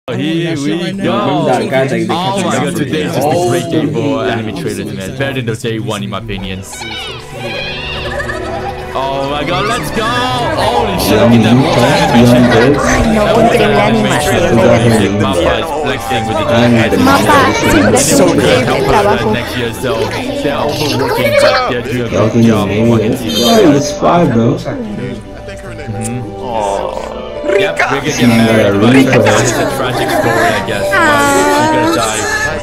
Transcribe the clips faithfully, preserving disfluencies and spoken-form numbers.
Here we go! Oh my god, today is just a great game for anime trailers, man. Better than the day one, in my opinion. Oh my god, let's go! Holy shit, look at that multi-animation. No increíble animación. Mappa is flexing with the giant. Mappa siempre hace un increíble trabajo. Next year, so they're overworking, but they're doing a good job. Oh, it's five, bro. Yep, we're gonna get married, but it's a tragic story, I guess. She's gonna die.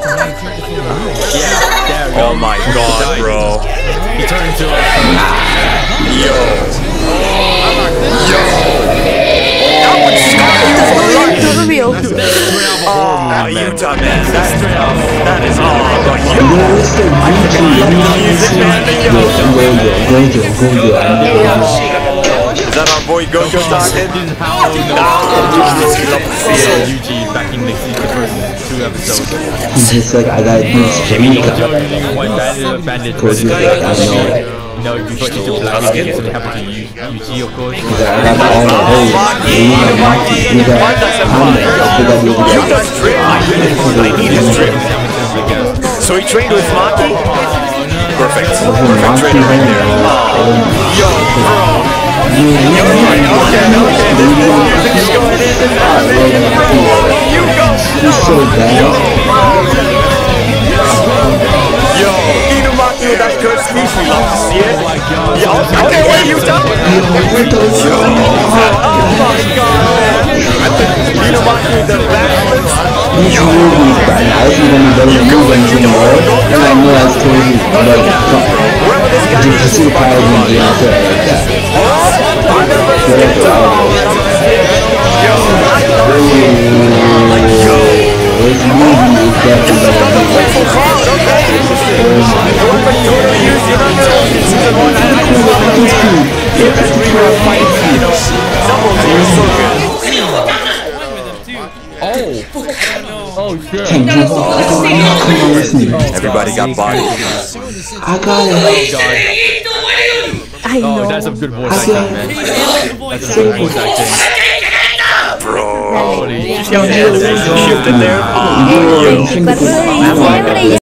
Yeah, there we go. Oh my god, bro. He turned into a... Yo. Yo. To reveal. Oh, Utah, man. That's straight up. That is all. I forgot the music, man. Yo. Is that our boy Gojo talking? Yeah, Yuji back in the first two episodes. He's just like, I got this Jamaica. White bandit, bandit president. You know, before you do black skins, so they happen to use Yuji, of course. He's like, I got all the hoes. He's like, I'm like, Utah's drip. I need his drip. So he trained with Maki? Perfect. Perfect training right there. Yo, bro. Yo, okay, okay, this music is going in and out, bro, you go! He's so bad. Yo, Inumaki with that good speech, we love to see it. Yo, okay, wait, Utah? Yo, oh my god, man. Inumaki with the backwards. He's really bad. I was even better than moving anymore. And I know I was crazy, but did you see the power of the answer like that? Oh shit. Everybody got body. I got it. I know. Oh, that's some good voice acting, man. That's some good voice acting. Bro. Holy shit. Yo, shifted there. Siempre